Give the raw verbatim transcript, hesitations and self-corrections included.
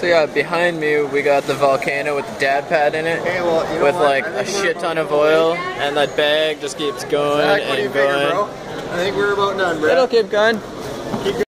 So yeah, behind me we got the Volcano with the dab pad in it, Okay, well, you know with what? like I a think we're shit about ton of done. oil, and that bag just keeps going Zach, what do you and figure, going. bro? I think we're about done, bro. It'll keep going. Keep